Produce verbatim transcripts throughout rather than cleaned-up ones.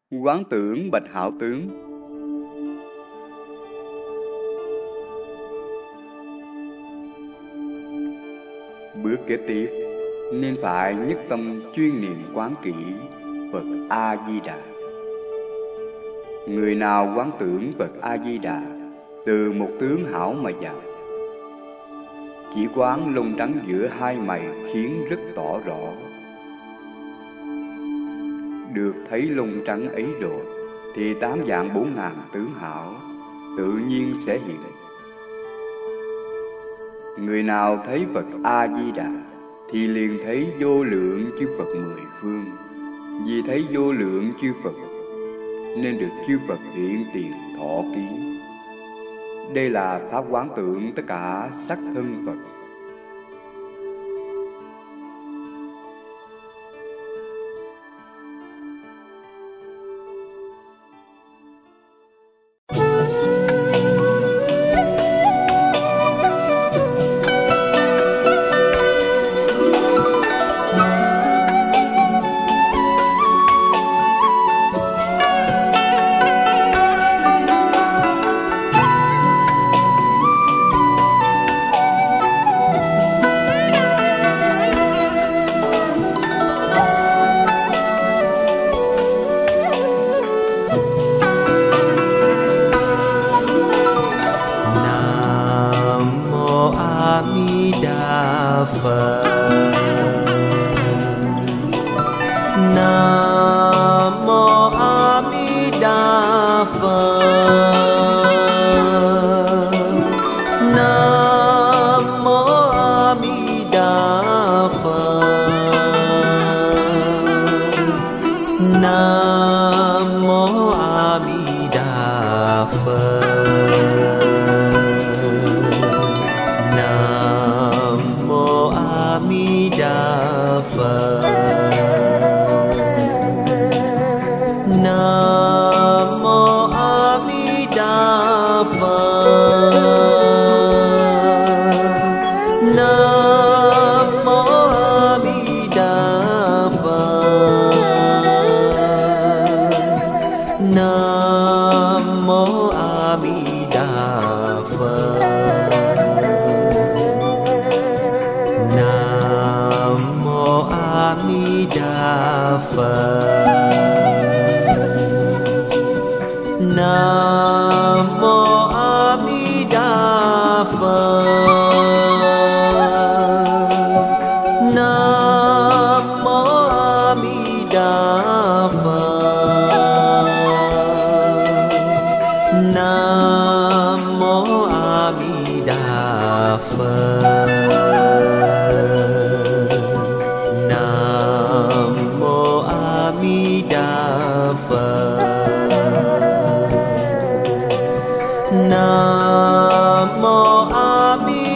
Quán tưởng bạch hảo tướng. Bước kế tiếp nên phải nhất tâm chuyên niệm quán kỹ Phật A Di Đà. Người nào quán tưởng Phật A Di Đà từ một tướng hảo mà vào, chỉ quán lông trắng giữa hai mày khiến rất tỏ rõ. Được thấy lông trắng ấy rồi thì tám vạn bốn ngàn tướng hảo tự nhiên sẽ hiện. Người nào thấy Phật A Di Đà thì liền thấy vô lượng chư Phật mười phương. Vì thấy vô lượng chư Phật nên được chư Phật hiện tiền thọ ký. Đây là pháp quán tưởng tất cả sắc thân Phật.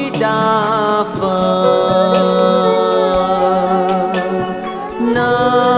No.